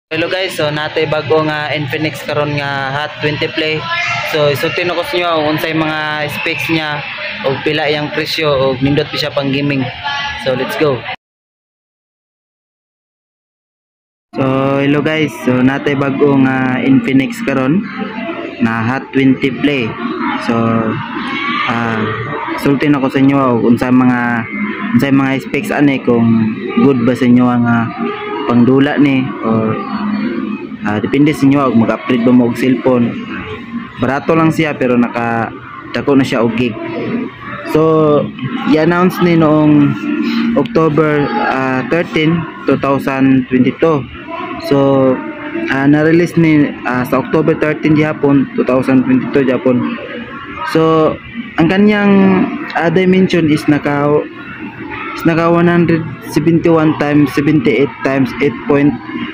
Hello guys, so natay bago nga Infinix karon nga Hot 20 Play. So isultin ko sa inyo ang unsay mga specs niya o pila yang presyo o nindot pa siya pang gaming. So let's go. So hello guys, so natay bago nga Infinix karon na Hot 20 Play. So isultin ako sa inyo og unsay mga specs ani kung good ba sa inyo ang pangdula ni or depende sa inyo kung mag-upgrade ba mo og cellphone. Barato lang siya pero dako na siya og gig. So i-announce ni noong October 13, 2022. So na-release ni sa October 13 Japon, 2022 Japon. So ang kanyang dimension is naka 171 times 78 times 8.9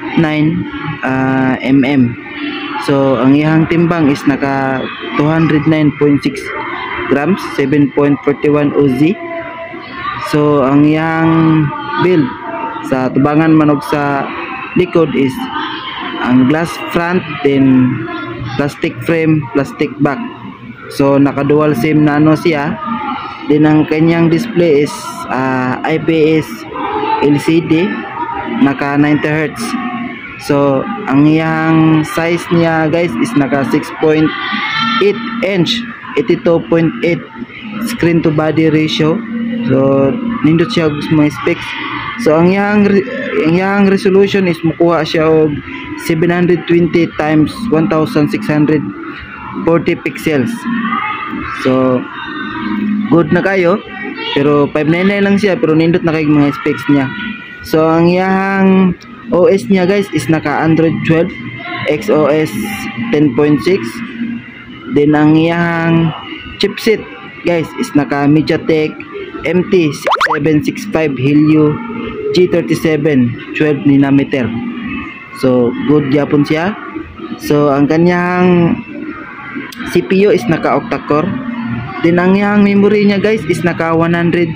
mm. So ang iyang timbang is naka 209.6 grams, 7.41 oz. So ang iyang build sa tubangan manog sa likod is ang glass front, then plastic frame, plastic back. So naka dual SIM na siya. Then ang kanyang display is IPS LCD, naka 90 Hz. So ang iyang size niya guys is naka 6.8 inch, 82.8 screen to body ratio. So nindot siya og mga specs. So ang iyang resolution is mukuha siya og 720 times 1640 pixels. So good na kayo, pero 599 lang siya pero nindot na kay mga specs niya. So ang iyang OS niya guys is naka Android 12, XOS 10.6. Then ang iyang chipset guys is naka MediaTek MT6765 Helio G37 12nm. So good yapon siya. So ang kanyang CPU is naka octa-core. Then ang iyang memory niya guys is naka 128.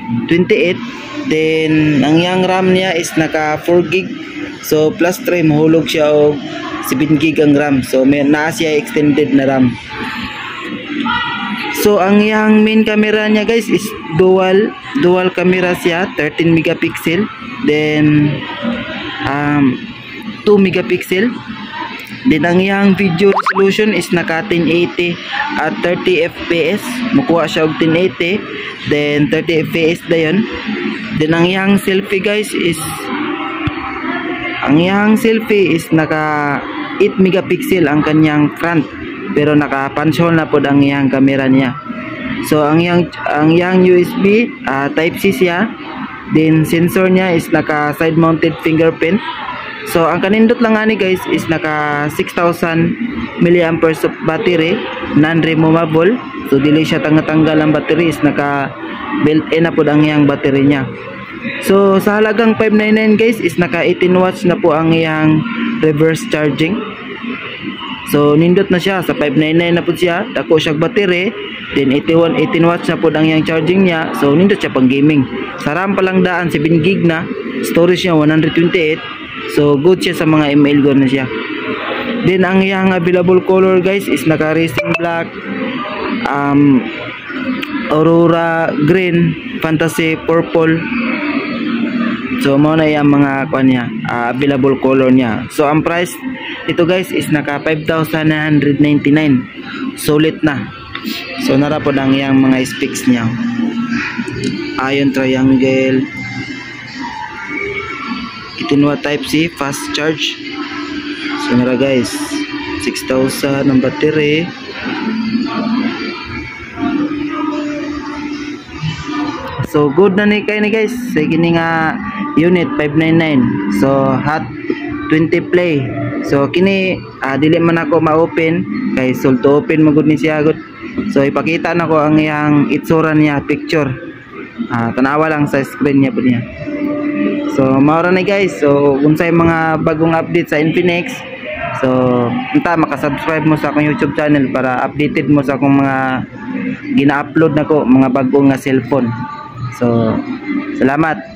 Then ang iyang RAM niya is naka 4 gig. So plus 3 mahulog siya og 7 gig ang RAM. So may naa siya extended na RAM. So ang iyang main camera niya guys is dual camera siya, 13 megapixel. Then 2 megapixel. Then ang iyang video resolution is naka 1080 at 30 fps. Mukuha siya og 1080, then 30 fps dayon. Then ang iyang selfie guys is naka 8 megapixel ang kanyang front, pero naka punch hole na pod ang iyang camera niya. So ang iyang USB type C siya. Then sensor niya is naka side mounted fingerprint. So ang kanindot lang ani guys is naka 6000 mAh of battery, non-removable. So dili siya tanggal ang battery, is naka built-in na po ang iyang battery niya. So sa halagang 599 guys is naka 18 watts na po ang iyang reverse charging. So nindot na siya sa 599 na po siya, dako siya battery, then 18 watts na po ang iyang charging niya. So nindot siya pang gaming. Sa RAM pa lang daan 7 gig na, storage niya 128. So good siya sa mga email go na siya. Then ang iyang available color guys is naka racing black, aurora green, fantasy purple. So mo na yung mga niya, available color niya. So ang price ito guys is naka 5,999. Solid na. So nara po ang iyang mga specs niya. Ion triangle, 18W type C, fast charge. So nara guys, 6,000 ang battery. So good na ni kay ni guys. Sa kini nga unit 599. So Hot 20 Play. So kini dili man ako ma-open kay sold to open magud ni siya gud. So ipakita nako ang iyang itsura niya, picture. Tanawa lang sa screen niya po niya. So maura na guys. So unsay mga bagong update sa Infinix, so unta maka-subscribe mo sa akong YouTube channel para updated mo sa akong mga gina-upload nako mga bagong nga cellphone. So salamat.